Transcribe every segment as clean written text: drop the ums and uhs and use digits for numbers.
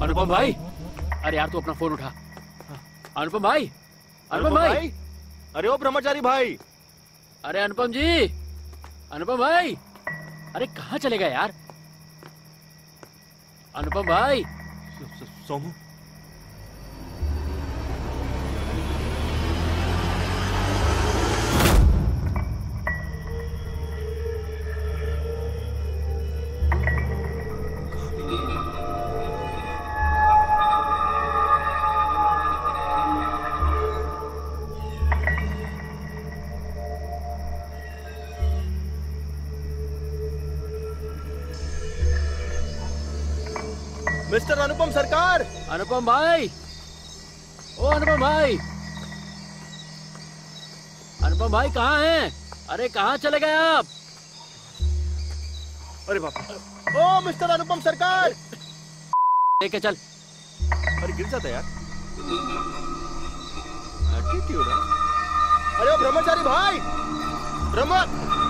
अनुपम भाई, अरे यार तू अपना फोन उठा। अनुपम भाई, अनुपम भाई, अरे ओ ब्रह्मचारी भाई, अरे अनुपम जी, अनुपम भाई, अरे कहाँ चले गए यार? अनुपम भाई। सोमू, मिस्टर अनुपम सरकार। अनुपम भाई, ओ अनुपम भाई, अनुपम भाई कहाँ हैं? अरे कहाँ चले गए आप? अरे बाप रे, ओ मिस्टर अनुपम सरकार। लेके चल। अरे गिर जाता यार, एटीट्यूड है। अरे ओ ब्रह्मचारी भाई, ब्रह्म,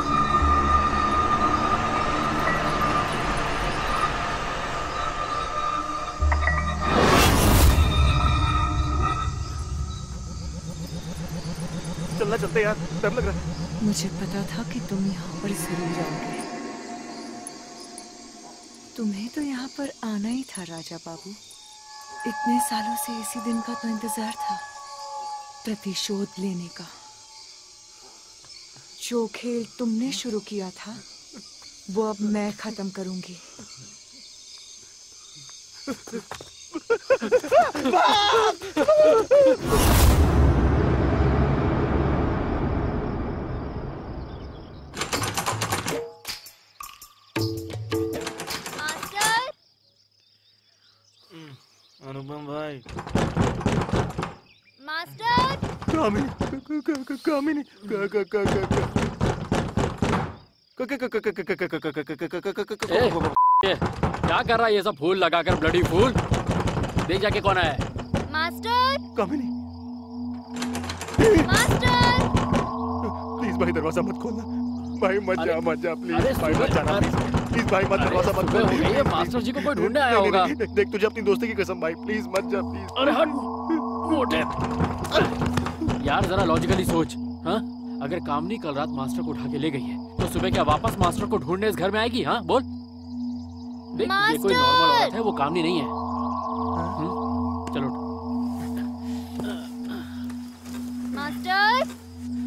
चलना चलते यार, डर लग रहा है। मुझे पता था कि तुम यहाँ पर जरूर आओगे। तुम्हें तो यहाँ पर आना ही था राजा बाबू। इतने सालों से इसी दिन का तो इंतजार था, प्रतिशोध लेने का। जो खेल तुमने शुरू किया था वो अब मैं खत्म करूंगी। अनुपम भाई, मास्टर, कामिनी, क्या कर रहा है ये सब फूल लगाकर? Bloody fool. देख जाके कौन है? मास्टर, कामिनी, मास्टर, प्लीज भाई दरवाजा मत खोलना। भाई मत जा, मत जा प्लीज। अरे भाई मत जाना प्लीज भाई, मत दरवाजा मत खोल। ये मास्टर जी को कोई ढूंढने आया होगा। देख तुझे अपनी दोस्ती की कसम भाई, प्लीज मत जा प्लीज। अरे हट मोटे यार, जरा लॉजिकली सोच। हाँ, अगर कामनी कल रात मास्टर को उठा के ले गई है तो सुबह क्या वापस मास्टर को ढूंढने इस घर में आएगी? हाँ बोल। देख ये कोई नॉर्मल औरत है, वो कामनी नहीं है। चलो मास्टर,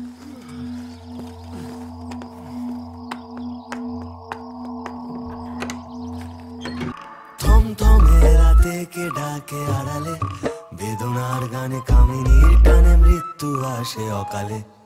থেকে ডাকে আড়ালে বেদনার গানে কামিনীর টানে মৃত্যু আসে অকালে।